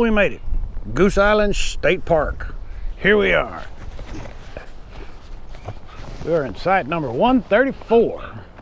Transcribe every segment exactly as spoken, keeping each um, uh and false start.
we made it. Goose Island State Park. Here we are. We're in site number one thirty-four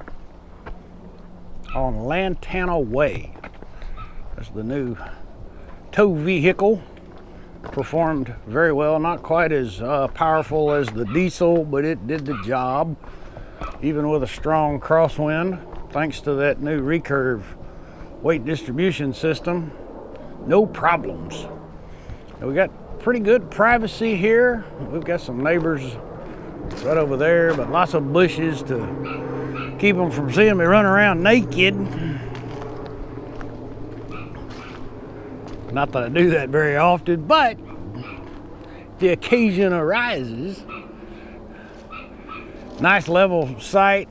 on Compano Way. That's the new tow vehicle. Performed very well. Not quite as uh, powerful as the diesel, but it did the job. Even with a strong crosswind, thanks to that new recurve weight distribution system. No problems. We got pretty good privacy here. We've got some neighbors right over there, but lots of bushes to keep them from seeing me run around naked. Not that I do that very often, but the occasion arises. Nice level site.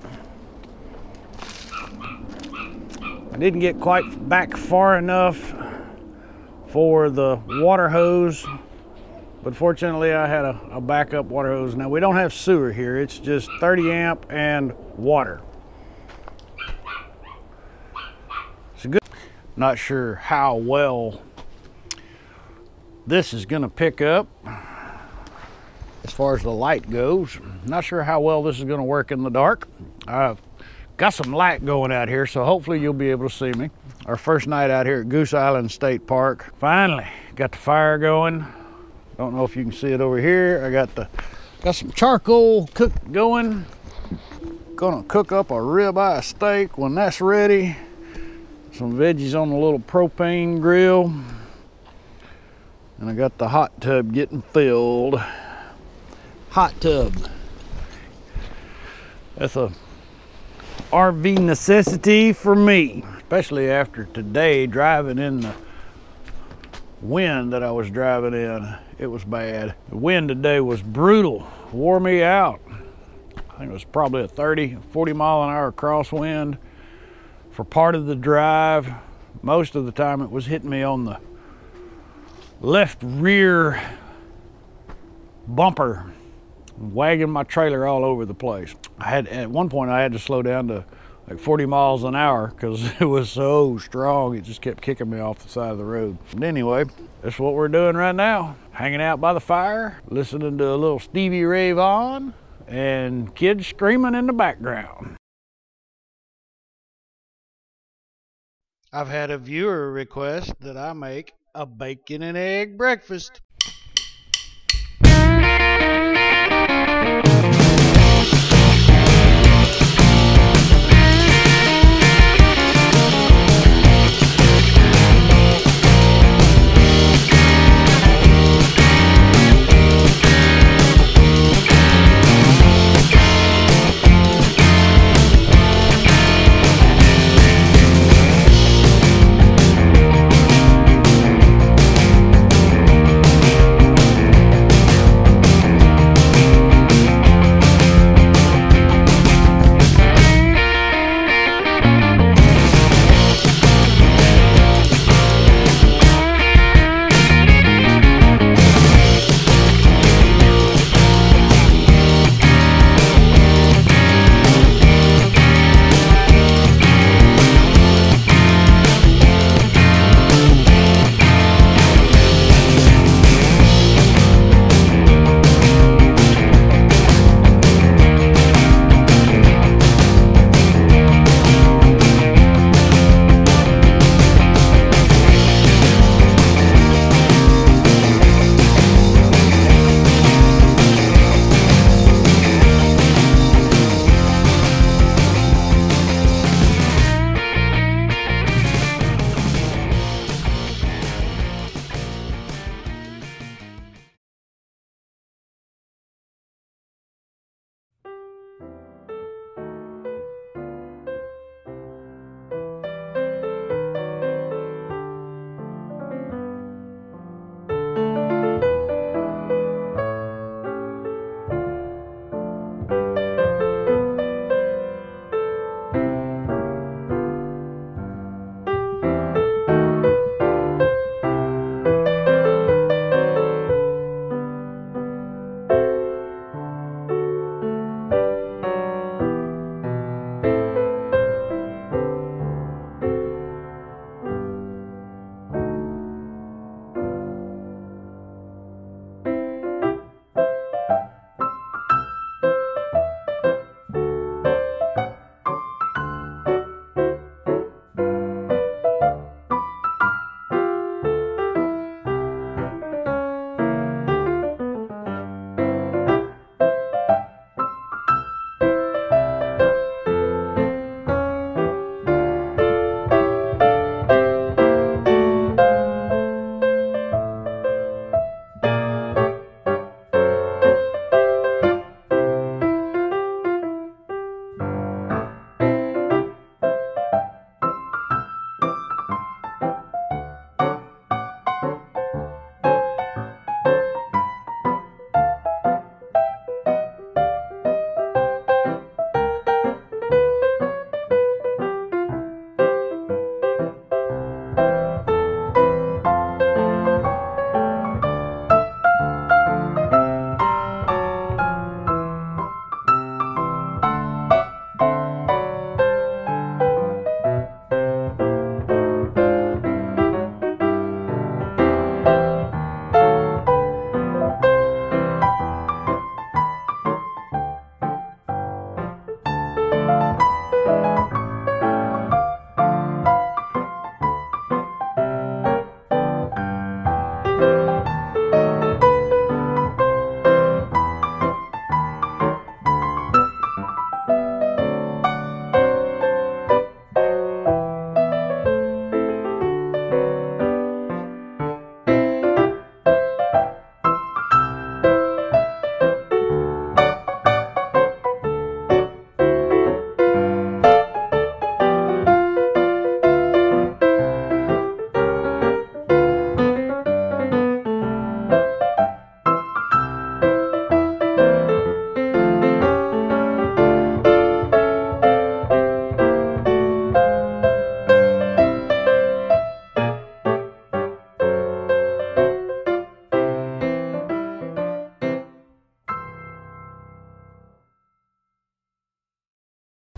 I didn't get quite back far enough for the water hose, but fortunately I had a, a backup water hose. Now we don't have sewer here, it's just thirty amp and water. It's good. Not sure how well this is gonna pick up as far as the light goes. Not sure how well this is gonna work in the dark. I've got some light going out here, so hopefully you'll be able to see me. Our first night out here at Goose Island State Park. Finally got the fire going. Don't know if you can see it over here. I got the got some charcoal cook going. Gonna cook up a ribeye steak when that's ready. Some veggies on the little propane grill. And I got the hot tub getting filled. Hot tub. That's a R V necessity for me, especially after today driving in the wind that I was driving in. It was bad. The wind today was brutal, wore me out. I think it was probably a thirty, forty mile an hour crosswind for part of the drive. Most of the time it was hitting me on the left rear bumper, wagging my trailer all over the place. I had, at one point I had to slow down to like forty miles an hour because it was so strong. It just kept kicking me off the side of the road. But anyway, that's what we're doing right now. Hanging out by the fire, listening to a little Stevie Ray Vaughan and kids screaming in the background. I've had a viewer request that I make a bacon and egg breakfast.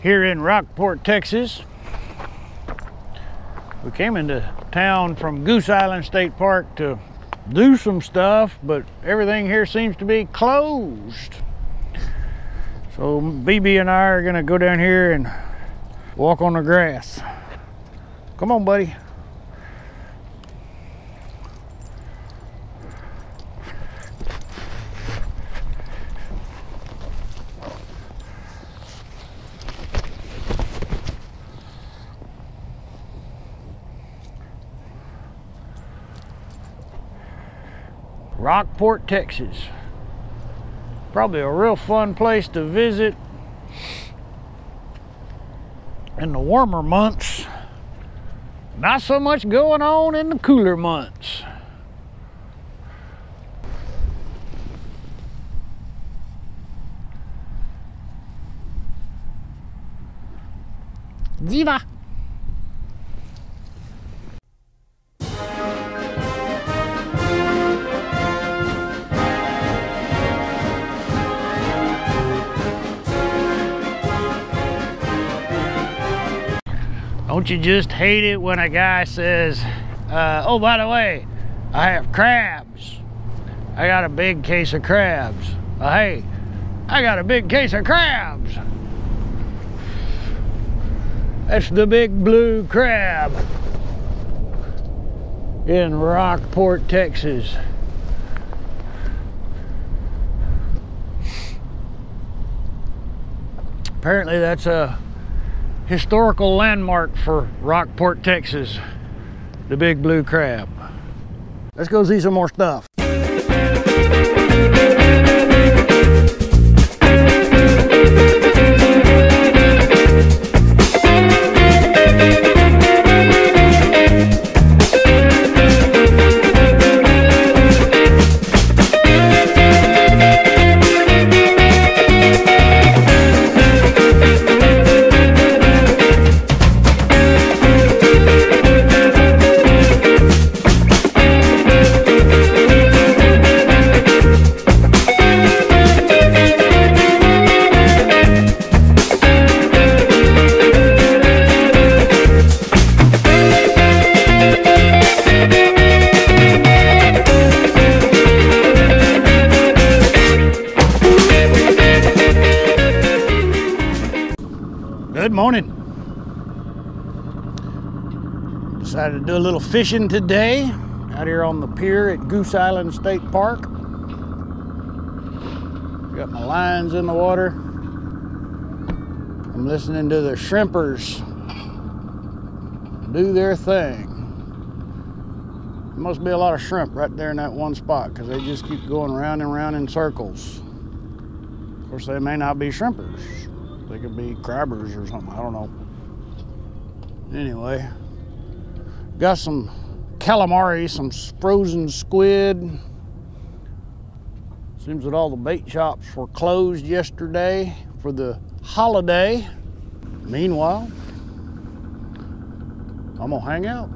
here in Rockport, Texas. We came into town from Goose Island State Park to do some stuff, but everything here seems to be closed. So B B and I are gonna go down here and walk on the grass. Come on, buddy. Rockport, Texas. Probably a real fun place to visit in the warmer months. Not so much going on in the cooler months. Diva. Don't you just hate it when a guy says, uh, oh, by the way, I have crabs. I got a big case of crabs. Uh, hey, I got a big case of crabs. That's the big blue crab in Rockport, Texas. Apparently that's a historical landmark for Rockport, Texas, the big blue crab. Let's go see some more stuff. Good morning. Decided to do a little fishing today out here on the pier at Goose Island State Park. Got my lines in the water. I'm listening to the shrimpers do their thing. There must be a lot of shrimp right there in that one spot because they just keep going round and round in circles. Of course, they may not be shrimpers. They could be crabbers or something, I don't know. Anyway, got some calamari, some frozen squid. Seems that all the bait shops were closed yesterday for the holiday. Meanwhile, I'm gonna hang out.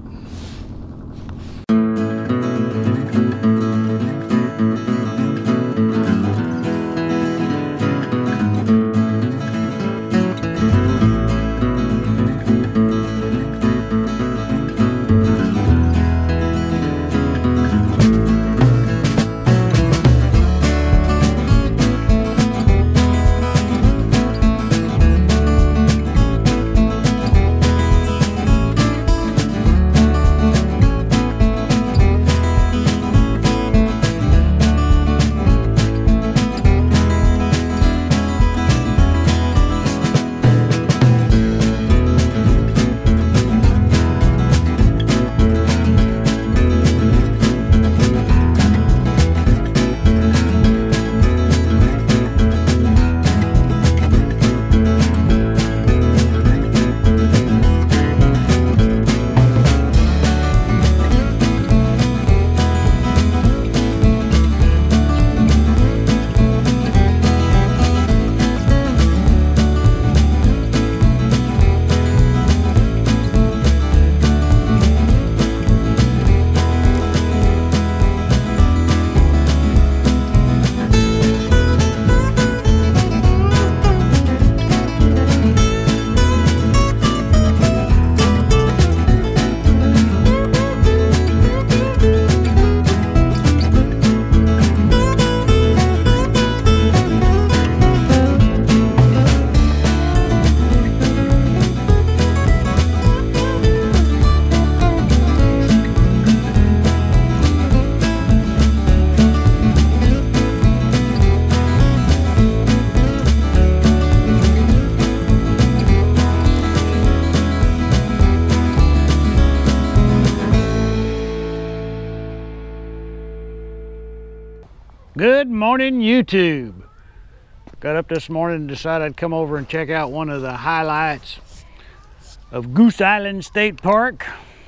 Good morning, YouTube. Got up this morning and decided I'd come over and check out one of the highlights of Goose Island State Park,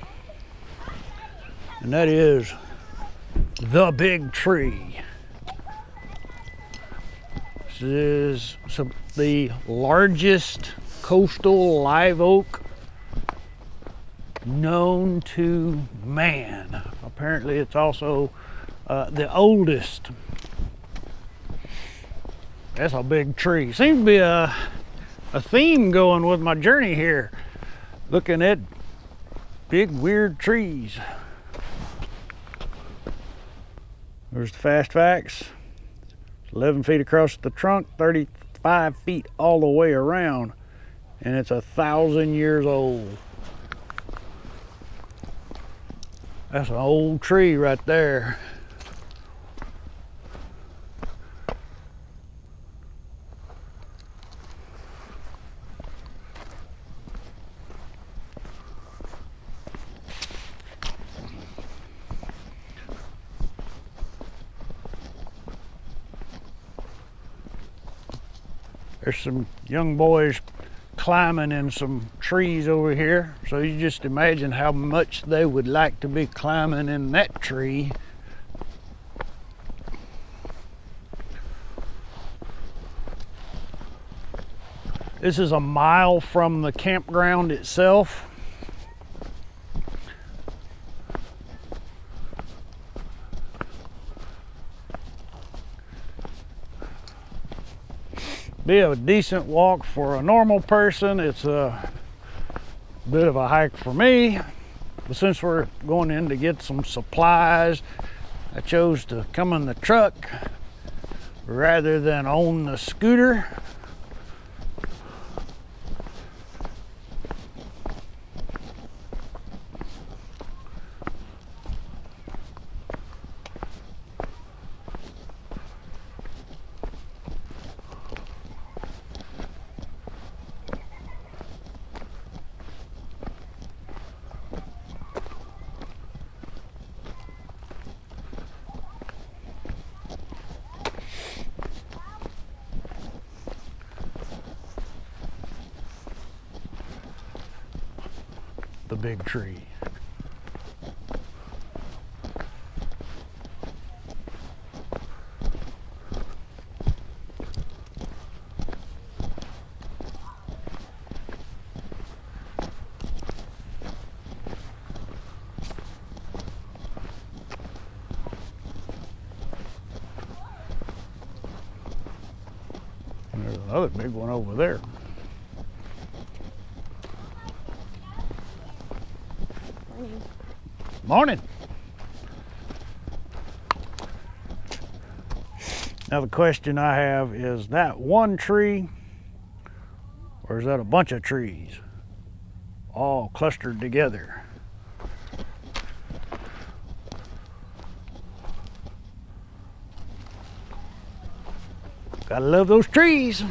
and that is the big tree. This is some, the largest coastal live oak known to man. Apparently it's also uh, the oldest. That's a big tree. Seems to be a, a theme going with my journey here. Looking at big weird trees. There's the fast facts. It's eleven feet across the trunk, thirty-five feet all the way around, and it's a thousand years old. That's an old tree right there. There's some young boys climbing in some trees over here. So you just imagine how much they would like to be climbing in that tree. This is a mile from the campground itself. Be a decent walk for a normal person. It's a bit of a hike for me, but since we're going in to get some supplies, I chose to come in the truck rather than on the scooter. The big tree. There's another big one over there. Morning. Now the question I have is, that one tree or is that a bunch of trees all clustered together? Gotta love those trees.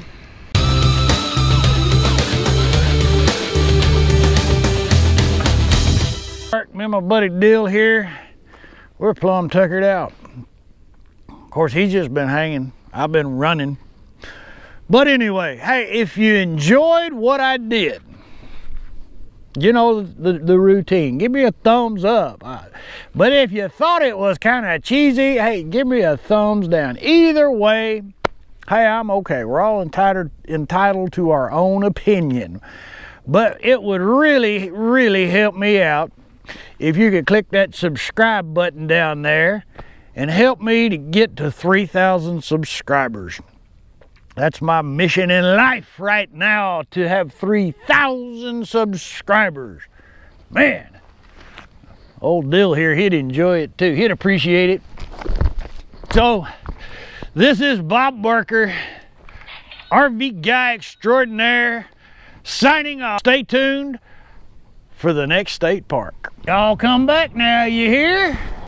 Me and my buddy Dill here, we're plumb tuckered out. Of course, he's just been hanging. I've been running. But anyway, hey, if you enjoyed what I did, you know, the, the routine, give me a thumbs up. But if you thought it was kind of cheesy, hey, give me a thumbs down. Either way, hey, I'm okay. We're all entitled, entitled to our own opinion. But it would really, really help me out if you could click that subscribe button down there and help me to get to three thousand subscribers. That's my mission in life right now, to have three thousand subscribers. Man, old Dill here, he'd enjoy it too. He'd appreciate it. So, this is Bob Barker, R V guy extraordinaire, signing off. Stay tuned for the next state park. Y'all come back now, you hear?